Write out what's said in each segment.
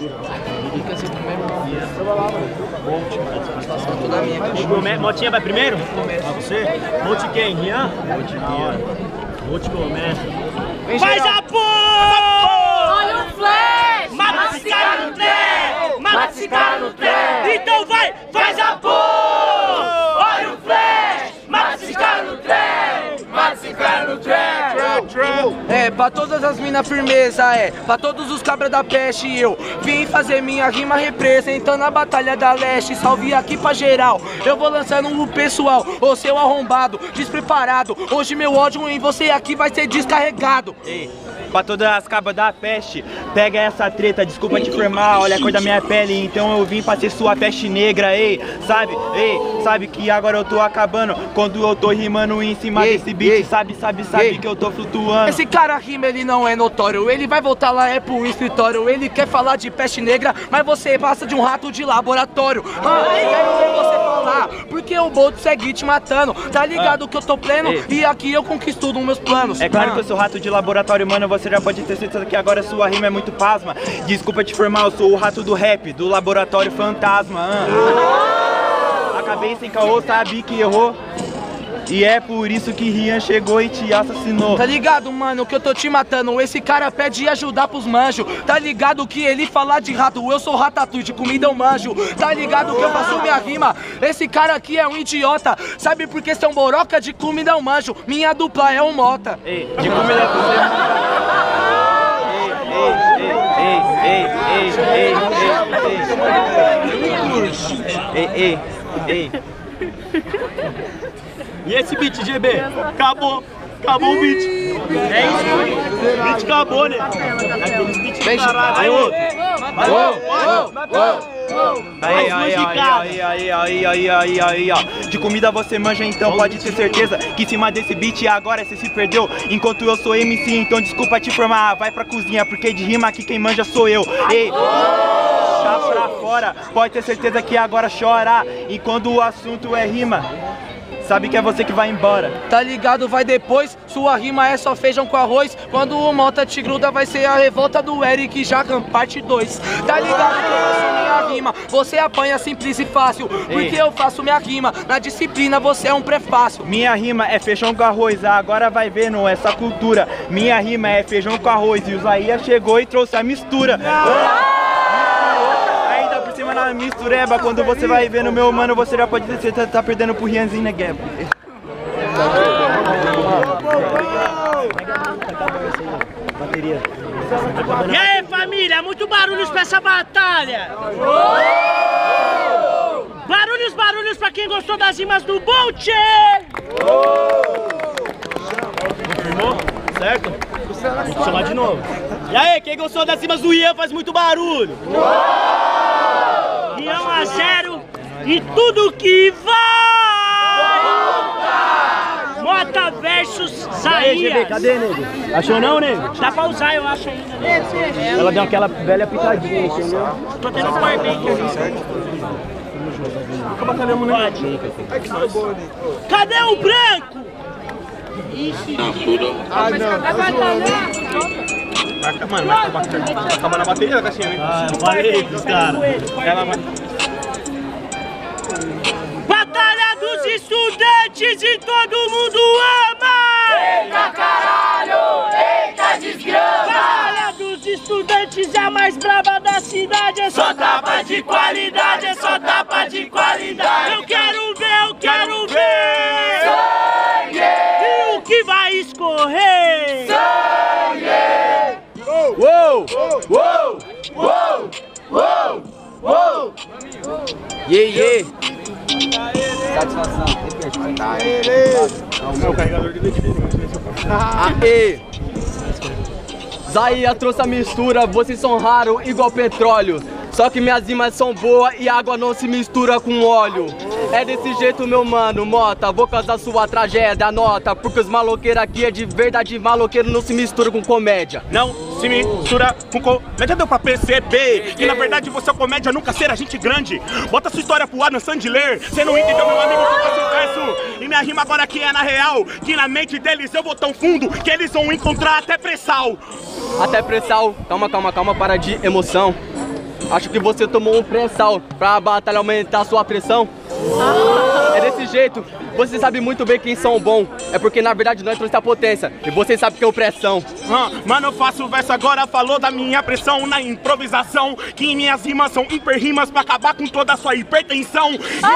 Toda minha. Motinha vai primeiro? Pra você? Monte quem? Rian? Monte Rian. Monte começa. Faz a porra! Olha o flash! Mata esse cara no trem! Mata esse cara no trem! Então vai! Faz a porra! Olha o flash! Mata esse cara no trem! Mata esse cara no trem! É, pra todas as minas firmeza, pra todos os cabras da peste eu vim fazer minha rima representando a Batalha da Leste. Salve aqui pra geral, eu vou lançando o pessoal. Ô seu arrombado, despreparado, hoje meu ódio em você aqui vai ser descarregado. Ei, pra todas as cabras da peste, pega essa treta, desculpa te informar, olha a cor da minha pele, então eu vim pra ser sua peste negra, ei, sabe que agora eu tô acabando, quando eu tô rimando em cima desse beat, sabe que eu tô flutuando. Esse cara rima, ele não é notório, ele vai voltar lá pro escritório, ele quer falar de peste negra, mas você passa de um rato de laboratório. Quero ver você falar, porque o Bolt segue te matando, tá ligado que eu tô pleno e aqui eu conquisto dos meus planos. É claro que eu sou rato de laboratório, mano, você já pode ter certeza que agora sua rima é muito pasma. Desculpa te informar, eu sou o rato do rap, do laboratório fantasma. Acabei sem caô, sabe que errou. E é por isso que Rian chegou e te assassinou. Tá ligado, mano, que eu tô te matando. Esse cara pede ajudar pros manjos. Tá ligado que ele fala de rato, eu sou ratatouille, de comida eu manjo. Tá ligado que eu faço minha rima. Esse cara aqui é um idiota. Sabe por que você é um boroca? De comida eu manjo. Minha dupla é um mota. Ei, de comida Ei. E esse beat, GB? Acabou o beat. É isso, o beat acabou, né? Aqueles beats de caralho. Aí, ó. De comida você manja, então pode ter certeza que em cima desse beat agora você se perdeu. Enquanto eu sou MC, então desculpa te informar, vai pra cozinha, porque de rima aqui quem manja sou eu. Ei, tá pra fora, pode ter certeza que agora chora. E quando o assunto é rima, sabe que é você que vai embora. Tá ligado, vai depois. Sua rima é só feijão com arroz. Quando o Mota te gruda vai ser a revolta do Eric Jacan, parte 2. Tá ligado que eu faço minha rima, você apanha simples e fácil, porque eu faço minha rima, na disciplina você é um prefácio. Minha rima é feijão com arroz, agora vai ver, não é essa cultura. Minha rima é feijão com arroz e o Zaia chegou e trouxe a mistura. Na mistureba, quando você vai ver no meu mano, você já pode dizer que tá perdendo pro Rianzinho, né, Gabo? E aí, família, muito barulhos pra essa batalha! Barulhos pra quem gostou das rimas do Bolt! Confirmou? Certo? Vou chamar de novo. E aí, quem gostou das rimas do Rian faz muito barulho! Rian 1-0 e tudo que vai! Mota versus Zaia. Cadê, nego? Achou não, nego? Dá pra usar, eu acho ainda. Né? Ela deu aquela velha pitadinha, entendeu? Tô tendo um powerbank aqui. Cadê o branco? Ixi. Ah, Mano, vai acabar na bateria da caixinha, né? Ah, eu falei pros caras. Ela vai... Batalha dos estudantes e todo mundo ama! Eita caralho! Eita desgrama! Batalha dos estudantes é a mais brava da cidade. É só tapa de qualidade, é só tapa de qualidade. Eu quero ver! Sangue! E o que vai escorrer? Sangue! Uou! Uou! Uou! Uou! Uou! Yeah! Satisfação. É o carregador de leite dele. Aê! Zaia trouxe a mistura, vocês são raros igual petróleo. Só que minhas rimas são boas e a água não se mistura com óleo. É desse jeito, meu mano, Mota, vou causar sua tragédia, anota. Porque os maloqueiros aqui é de verdade, maloqueiro não se mistura com comédia. Não se mistura com comédia, deu pra perceber que na verdade você é comédia, nunca será gente grande. Bota sua história pro Adam Sandler, cê não entendeu, meu amigo, que eu faço o verso. E minha rima agora aqui é na real, que na mente deles eu vou tão fundo que eles vão encontrar até pressal. Até pressal, calma, para de emoção. Acho que você tomou um pré-sal pra batalha aumentar a sua pressão. É desse jeito. Você sabe muito bem quem são bons. É porque na verdade nós trouxe a potência. E você sabe que é o pressão. Mano, eu faço verso agora, falou da minha pressão na improvisação. Que minhas rimas são hiperrimas pra acabar com toda a sua hipertensão.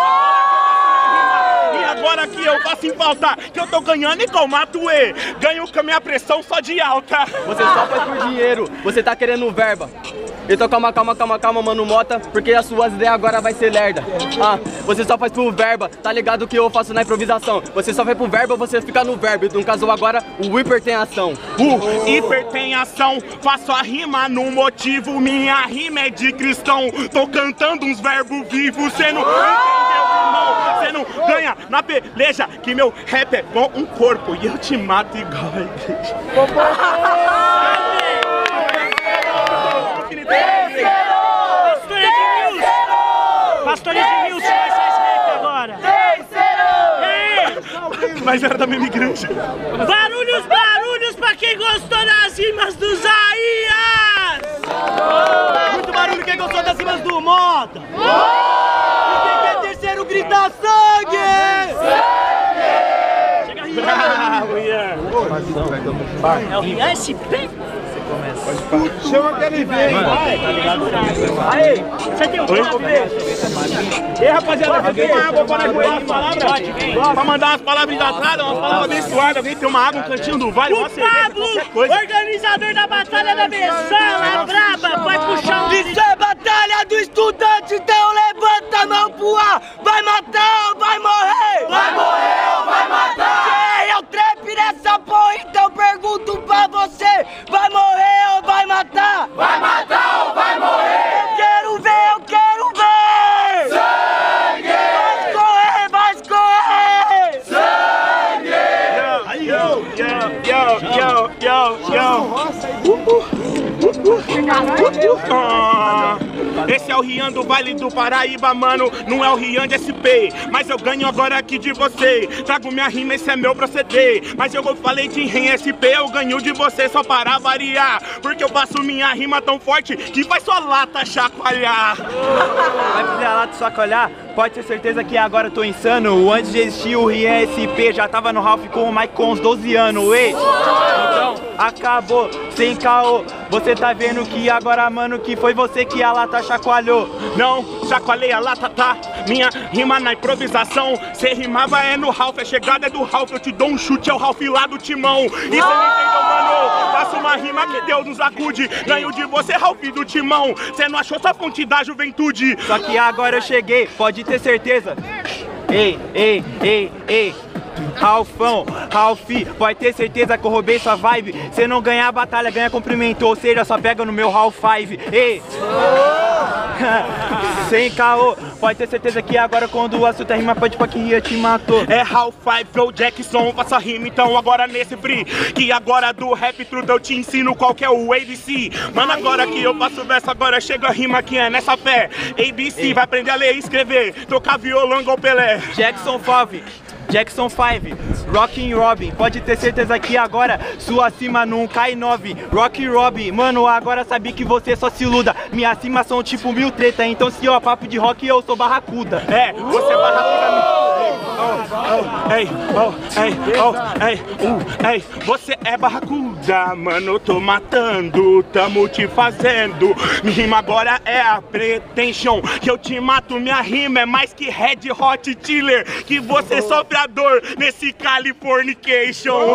E agora que eu faço em falta, que eu tô ganhando igual Matuê. Ganho com a minha pressão só de alta. Você só faz por dinheiro, você tá querendo verba. Então calma, mano Mota, porque as suas ideias agora vai ser lerda. Você só faz por verba, tá ligado o que eu faço na improvisação. Você só vai pro verba, você fica no verbo. E no caso agora, o hiper tem ação. Hiper tem ação, faço a rima no motivo. Minha rima é de cristão, tô cantando uns verbos vivos. Cê não entendeu, irmão? Cê não ganha na peleja, que meu rap é igual um corpo e eu te mato igual a igreja. Pastor Edmilson vai ser esse rap agora. Mas era da mesma igreja. Barulhos pra quem gostou das rimas do Zaías. Muito barulho quem gostou das rimas do Mota. E quem quer terceiro grita sangue. Bravo, Ian. É o Rian SP? Chama que ele vem. Aí, você tem um papo? Ei, rapaziada, você tem uma água para aguentar as palavras? Pra mandar umas palavras hidratadas, umas palavras abençoadas. Alguém tem uma água, um cantinho do vale, uma cerveja, Pablo, qualquer coisa. organizador da Batalha da Bessala, braba, vai puxar um... Isso é batalha do estudante, então levanta a mão pro ar. Vai matar ou vai morrer? Vai morrer ou vai matar? Quem é o trap nessa porra? Então pergunto pra você. Vai morrer ou vai matar? Vai matar ou vai morrer? Eu quero ver, eu quero ver! Sangue! Vai escorrer! Sangue! Esse é o Rian do Vale do Paraíba, mano. Não é o Rian de SP, mas eu ganho agora aqui de você. Trago minha rima, esse é meu proceder. Mas eu falei de Rian SP, eu ganho de você só para variar. Porque eu faço minha rima tão forte que faz sua lata chacoalhar. Vai fazer a lata chacoalhar? Pode ter certeza que agora eu tô insano. Antes de existir o Rian SP, já tava no Ralph com o Mike com uns 12 anos, ei. Então, acabou, sem caô. Você tá vendo que agora, mano, que foi você que a lata chacoalhou. Não, chacoalhei a lata, tá? Minha rima na improvisação. Cê rimava é no Ralph, a chegada é do Ralph. Eu te dou um chute, é o Ralph lá do Timão. E cê não entendeu, mano? Faço uma rima que Deus nos acude. Ganho de você, Ralph do Timão. Cê não achou sua fonte da juventude. Só que agora eu cheguei, pode ter certeza. Ei, Ralfão, Ralfi, pode ter certeza que eu roubei sua vibe. Cê não ganha a batalha, ganha cumprimento. Ou seja, só pega no meu Ralph 5. Ei, sem caô, pode ter certeza que agora quando o assunto é rima, pode pra que Ria te matou. É Ralph 5, ou Jackson, faça rima então agora nesse free. Que agora do rap trudo eu te ensino qual que é o ABC. Mano, agora que eu faço verso, agora chega a rima que é nessa fé. ABC, vai aprender a ler e escrever, tocar violão igual Pelé. Jackson 5, Rockin' Robin, pode ter certeza que agora sua cima não cai 9. Rock Robin, mano, agora sabe que você só se iluda. Minha cima são tipo 1000 treta, então se ó, papo de rock eu sou barracuda. É, você é barracuda. Você é barracuda, mano, eu tô matando, tamo te fazendo. Minha rima agora é a pretension, que eu te mato, minha rima é mais que Red Hot Chiller, que você sofre a dor nesse Californication.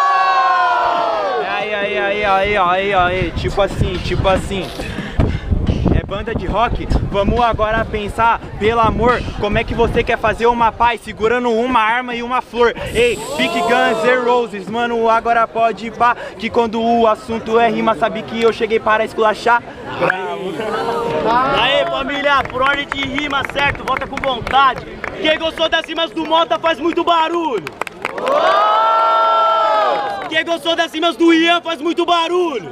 Aí, tipo assim. É banda de rock, vamos agora pensar, pelo amor, como é que você quer fazer uma paz segurando uma arma e uma flor? Ei, Big Guns and Roses, mano, agora pode ir pá, que quando o assunto é rima, sabe que eu cheguei para esculachar. Aê, família, por ordem de rima, certo? Volta com vontade. Quem gostou das rimas do Mota faz muito barulho. Quem gostou das rimas do Ian faz muito barulho.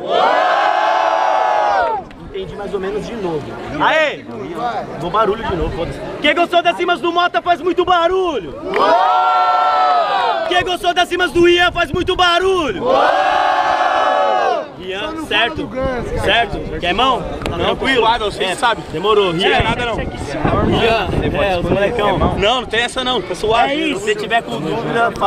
Entendi mais ou menos de novo. Aê! Vou barulho de novo, foda-se. Quem gostou das rimas do Mota faz muito barulho. Quem gostou das rimas do Ian faz muito barulho. Ian, certo? Certo? Quer mão? Tranquilo? Suave, você sabe. Demorou. Não é nada não. Os molecão. Não tem essa não, tá suave. Se você tiver com dúvida,